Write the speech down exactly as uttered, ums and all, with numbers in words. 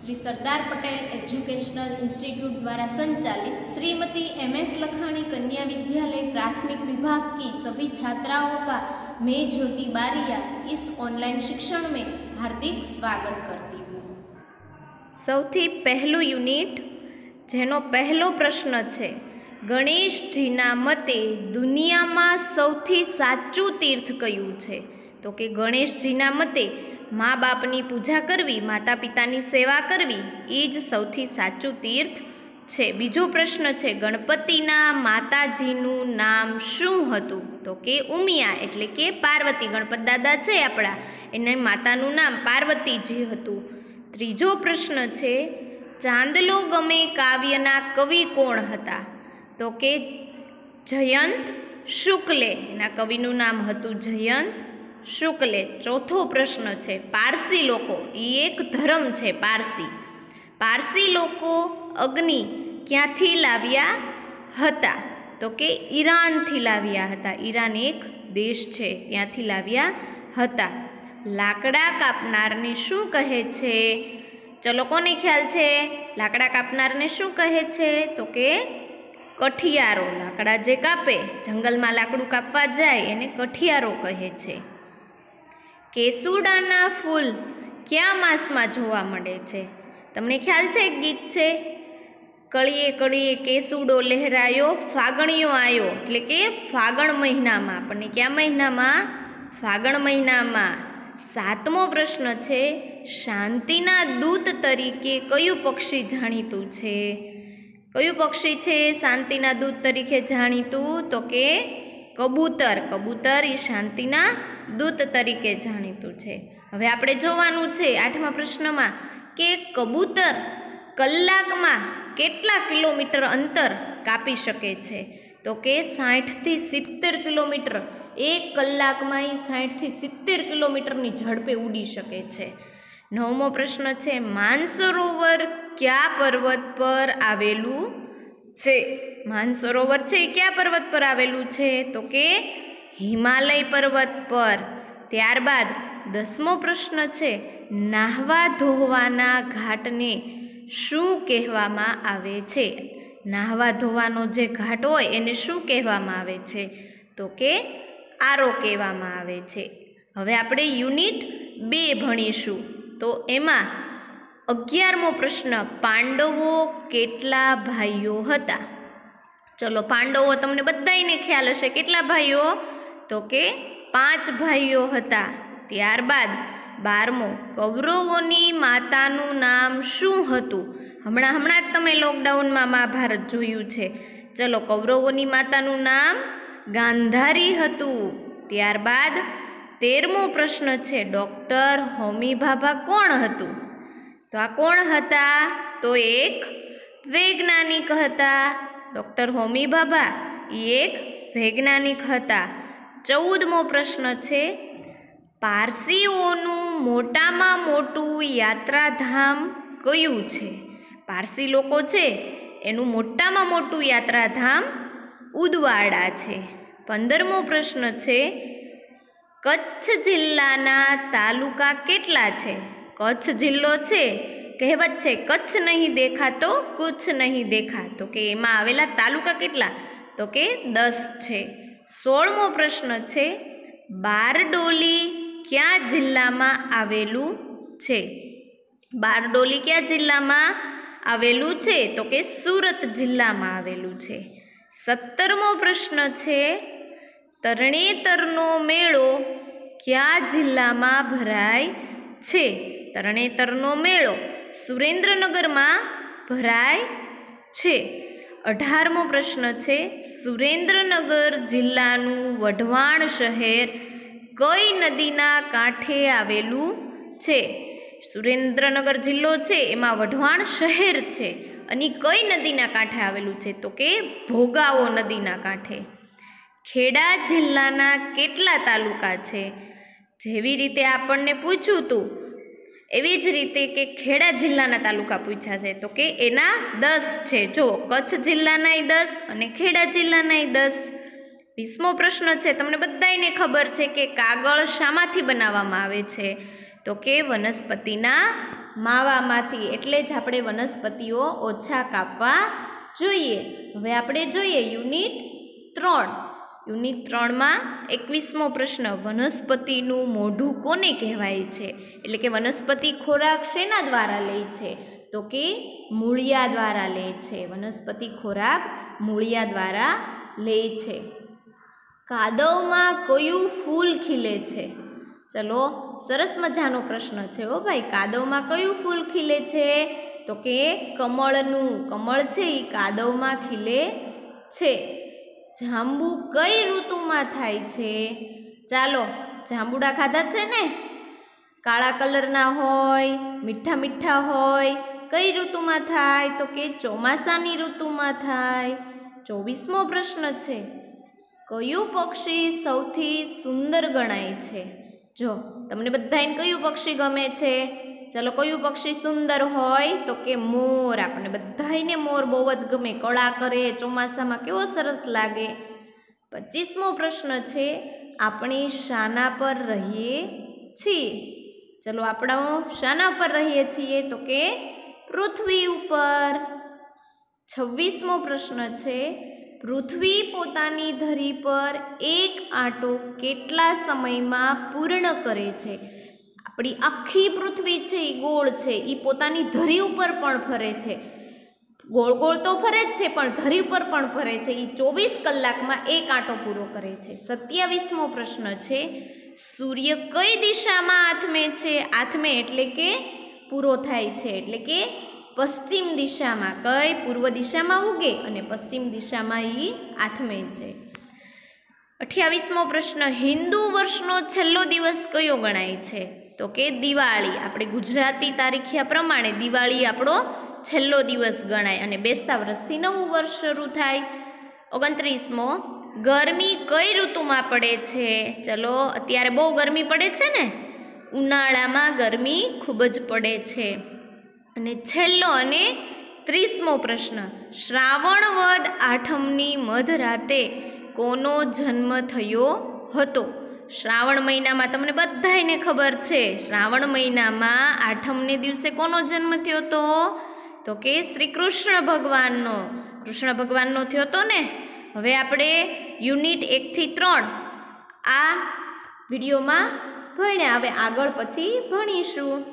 Shri Sardar Patel educational institute द्वारा संचालित Shrimati M S Lakhani कन्या विद्यालय प्राथमिक विभाग की सभी छात्राओं का मैं ज्योति बारिया इस ऑनलाइन शिक्षण में हार्दिक स्वागत करती हूँ। सौथी पहलू यूनिट जेनो पहलो प्रश्न छे, गणेशजीना मते दुनियामां सौथी साचुं तीर्थ कयुं छे? तो के गणेशजीना मते माँ बापनी पूजा करवी, माता पितानी सेवा करवी ए ज सौथी साचुं तीर्थ छे। बीजो प्रश्न छे, गणपतिना माताजीनुं नाम शुं हतुं? तो के उमिया एटले के पार्वती। गणपत दादा छे आपड़ा, एना मातानुं नाम पार्वतीजी हतुं। त्रीजो प्रश्न छे, चांदलो गमे काव्यना कवि कोण हता? तो के जयंत शुक्ले, एना कविनुं नाम हतुं जयंत शुक्ले। चौथो प्रश्न छे, पारसी लोको ए एक धर्म छे पारसी, पारसी लोको अग्नि क्यांथी लाव्या हता? तो के ईरान थी लाव्या हता। ईरान एक देश छे त्यांथी लाव्या हता। लाकड़ा कापनारने शुं कहे छे? चलो कोने ख्याल छे? लाकड़ा कापनारने शुं कहे छे? तो के कठियारो। लाकड़ा जे कापे, जंगल में लाकड़ू कापवा जाए एने कठियारो कहे छे। केसुडाना फूल क्या मास में जोवा मळे छे? तमने ख्याल छे? एक गीत छे, कळीए कळीए केसुडो लहरायो फागणियो आयो, एटले के फागण महीना में। आपणे क्या महीना में? फागण महीना में। सातमो प्रश्न छे, शांतिना दूत तरीके कयुं पक्षी जाणीतुं छे? कयुं पक्षी छे शांतिना दूत तरीके जाणीतुं? तो के कबूतर। कबूतर ए शांतिना दूत तरीके जाणीतुं छे। हवे आपणे जोवानुं छे आठमा प्रश्नमा के कबूतर कलाकमां केटला किलोमीटर अंतर कापी शके छे? तो के साठ थी सित्तेर किलोमीटर एक कलाकमां साठ थी सित्तेर किलोमीटरनी झड़पे उड़ी शके छे। नवमो प्रश्न छे, मानसरोवर क्या पर्वत पर आवेलू छे? मानसरोवर छे क्या पर्वत पर आवेलू छे? तो के हिमालय पर्वत पर। त्यारबाद दसमो प्रश्न छे, नाहवा धोवाना घाटने शुं कहेवामां आवे छे? नाहवा धोवानो जे घाट होय एने शुं कहेवामां आवे छे? तो के आरो कहेवामां आवे छे। हवे आपणे यूनिट बे भणीशुं। तो एमां अगियारमो प्रश्न, पांडवो केटला भाईओ हता? चलो पांडवो तमने बधाने ख्याल हशे, केटला भाईओ? तो के पांच भाईओ हता। त्यारबाद बारमो, कौरवोनी मातानुं नाम शुं हतुं? हमणा हमणा ज तमे लॉकडाउन में महाभारत जोयुं छे। चलो कौरवोनी मातानुं नाम गांधारी हतुं। त्यारबाद तेरमो प्रश्न छे, डॉक्टर होमी भाभा कोण हतुं? तो आ कोण हता? तो एक वैज्ञानिक हता। डॉक्टर होमी भाभा एक वैज्ञानिक हता। चौदमो प्रश्न छे, पारसीओनुं मोटामां मोटुं यात्राधाम कयुं छे? पारसी लोको छे एनुं मोटामां मोटुं यात्राधाम उदवाड़ा छे। पंदरमो प्रश्न छे, कच्छ जिल्लाना तालुका केटला छे? कच्छ जिल्लो छे, कहेवत छे कच्छ नहीं देखा तो कुछ नहीं देखा। तो के एमां आवेला तालुका केटला? तो के दस छे। सोळमो प्रश्न छे, बारडोली क्या जिल्लामां आवेलू छे? बारडोली क्या जिल्लामां आवेलू छे? तो के सूरत जिल्लामां आवेलू छे। सत्तरमो प्रश्न छे, तरणेतरनो मेळो क्या जिल्लामां भराय छे? तरणेतरनो मेळो सुरेन्द्रनगरमां भराय छे। अठारमो प्रश्न छे, सुरेन्द्रनगर जिल्लानुं वढवाण शहेर कई नदीना कांठे आवेलू छे? सुरेन्द्रनगर जिल्लो छे एमां वढवाण शहेर छे अने कई नदीना कांठे आवेलू छे? तो के भोगावो नदीना कांठे। खेड़ा जिल्लाना केटला तालुका छे? जेवी रीते आपणने पूछ्युं हतुं एवी ज रीते के खेड़ा जिल्लाना तालुका पूछ्या छे। तो के एना दस छे। जो कच्छ जिल्लानाय दस अने खेड़ा जिल्लानाय दस। वीसमो प्रश्न छे, तमने बधाने खबर छे के कागळ शामांथी बनाववामां आवे छे? तो के वनस्पतिना માવામાંથી, એટલે જ આપણે વનસ્પતિઓ ઓછા કાપવા જોઈએ. હવે આપણે જોઈએ યુનિટ ત્રણ. યુનિટ ત્રણમાં એકવીસમો પ્રશ્ન, વનસ્પતિનું મોઢું કોને કહેવાય છે? એટલે કે વનસ્પતિ ખોરાક શેના દ્વારા લે છે? તો કે મૂળિયા દ્વારા લે છે. વનસ્પતિ ખોરાક મૂળિયા દ્વારા લે છે. કાદવમાં કયું ફૂલ ખીલે છે? ચલો, સરસ મજાનો પ્રશ્ન છે હો ભાઈ. કાદવમાં કયું ફૂલ ખીલે છે? તો કે કમળનું. કમળ છે એ કાદવમાં ખીલે છે. જાંબુ કઈ ઋતુમાં થાય છે? ચાલો, જાંબુડા ખાધા છે ને? કાળા કલરના હોય, મીઠા મીઠા હોય. કઈ ઋતુમાં થાય? તો કે ચોમાસાની ઋતુમાં થાય. ચોવીસમો પ્રશ્ન છે, કયું પક્ષી સૌથી સુંદર ગણાય છે? જો, તમને બધાને કયું પક્ષી ગમે છે? ચલો, કયું પક્ષી સુંદર હોય? તો કે મોર. આપણને બધાને મોર બહુ જ ગમે. કળા કરે, ચોમાસામાં કેવો સરસ લાગે. પચીસમો પ્રશ્ન છે, આપણે શાના પર રહીએ છીએ? ચલો, આપણે શાના પર રહીએ છીએ? તો કે પૃથ્વી ઉપર. છવ્વીસમો પ્રશ્ન છે, પૃથ્વી પોતાની ધરી પર એક આંટો કેટલા સમયમાં પૂર્ણ કરે છે? આપણી આખી પૃથ્વી છે એ ગોળ છે, એ પોતાની ધરી ઉપર પણ ફરે છે. ગોળ ગોળ તો ફરે જ છે, પણ ધરી ઉપર પણ ફરે છે. એ ચોવીસ કલાકમાં એક આંટો પૂરો કરે છે. સત્યાવીસમો પ્રશ્ન છે, સૂર્ય કઈ દિશામાં આથમે છે? આથમે એટલે કે પૂરો થાય છે, એટલે કે પશ્ચિમ દિશામાં. કઈ? પૂર્વ દિશામાં ઉગે અને પશ્ચિમ દિશામાં એ આથમે છે. અઠ્યાવીસમો પ્રશ્ન, હિન્દુ વર્ષનો છેલ્લો દિવસ કયો ગણાય છે? તો કે દિવાળી. આપણે ગુજરાતી તારીખિયા પ્રમાણે દિવાળી આપણો છેલ્લો દિવસ ગણાય અને બેસતા વર્ષથી નવું વર્ષ શરૂ થાય. ઓગણત્રીસમો, ગરમી કઈ ઋતુમાં પડે છે? ચલો, અત્યારે બહુ ગરમી પડે છે ને? ઉનાળામાં ગરમી ખૂબ જ પડે છે. અને છેલ્લો અને ત્રીસમો પ્રશ્ન, શ્રાવણ વદ આઠમની મધરાતે કોનો જન્મ થયો હતો? શ્રાવણ મહિનામાં તમને બધાને ખબર છે, શ્રાવણ મહિનામાં આઠમને દિવસે કોનો જન્મ થયો હતો? તો કે શ્રી કૃષ્ણ ભગવાનનો. કૃષ્ણ ભગવાનનો થયો હતો ને? હવે આપણે યુનિટ એકથી ત્રણ આ વિડીયોમાં ભણ્યા. હવે આગળ પછી ભણીશું.